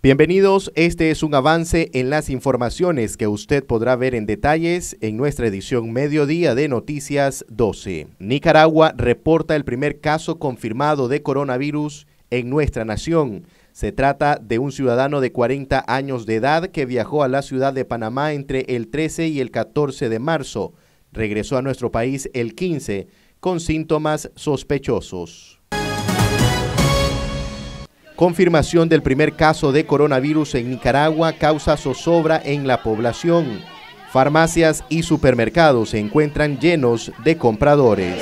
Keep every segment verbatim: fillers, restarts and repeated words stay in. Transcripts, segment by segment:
Bienvenidos, este es un avance en las informaciones que usted podrá ver en detalles en nuestra edición Mediodía de Noticias doce. Nicaragua reporta el primer caso confirmado de coronavirus en nuestra nación. Se trata de un ciudadano de cuarenta años de edad que viajó a la ciudad de Panamá entre el trece y el catorce de marzo. Regresó a nuestro país el quince con síntomas sospechosos. Confirmación del primer caso de coronavirus en Nicaragua causa zozobra en la población. Farmacias y supermercados se encuentran llenos de compradores.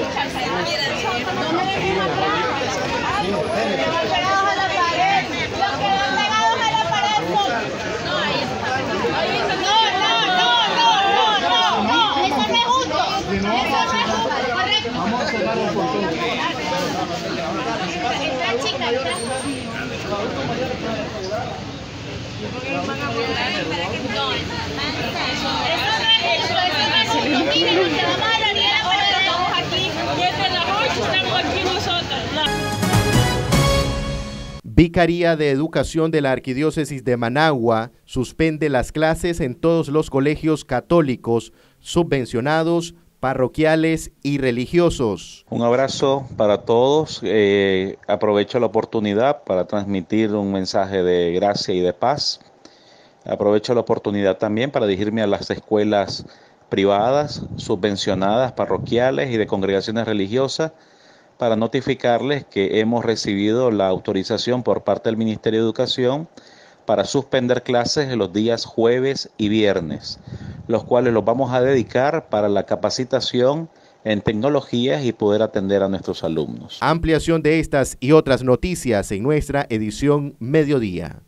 Vicaría de Educación de la Arquidiócesis de Managua suspende las clases en todos los colegios católicos subvencionados, parroquiales y religiosos. Un abrazo para todos. Eh, aprovecho la oportunidad para transmitir un mensaje de gracia y de paz. Aprovecho la oportunidad también para dirigirme a las escuelas privadas, subvencionadas, parroquiales y de congregaciones religiosas para notificarles que hemos recibido la autorización por parte del Ministerio de Educación para suspender clases en los días jueves y viernes, los cuales los vamos a dedicar para la capacitación en tecnologías y poder atender a nuestros alumnos. Ampliación de estas y otras noticias en nuestra edición Mediodía.